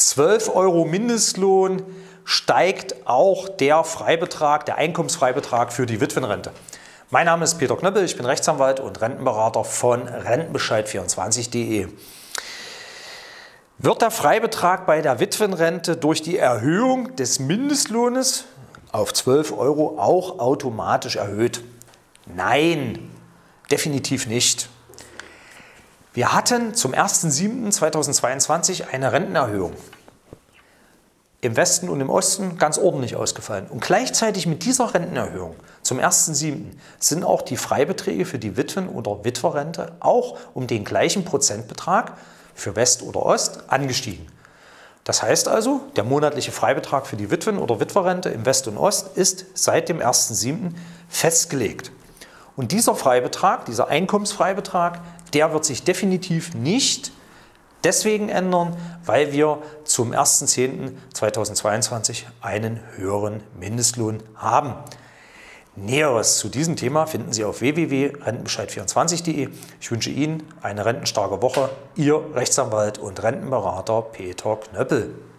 12 € Mindestlohn steigt auch der Freibetrag, der Einkommensfreibetrag für die Witwenrente. Mein Name ist Peter Knöppel, ich bin Rechtsanwalt und Rentenberater von Rentenbescheid24.de. Wird der Freibetrag bei der Witwenrente durch die Erhöhung des Mindestlohnes auf 12 € auch automatisch erhöht? Nein, definitiv nicht. Wir hatten zum 1.7.2022 eine Rentenerhöhung. Im Westen und im Osten ganz ordentlich ausgefallen. Und gleichzeitig mit dieser Rentenerhöhung zum 1.7. sind auch die Freibeträge für die Witwen- oder Witwerrente auch um den gleichen Prozentbetrag für West oder Ost angestiegen. Das heißt also, der monatliche Freibetrag für die Witwen- oder Witwerrente im West und Ost ist seit dem 1.7. festgelegt. Und dieser Freibetrag, dieser Einkommensfreibetrag, der wird sich definitiv nicht deswegen ändern, weil wir zum 1.10.2022 einen höheren Mindestlohn haben. Näheres zu diesem Thema finden Sie auf www.rentenbescheid24.de. Ich wünsche Ihnen eine rentenstarke Woche. Ihr Rechtsanwalt und Rentenberater Peter Knöppel.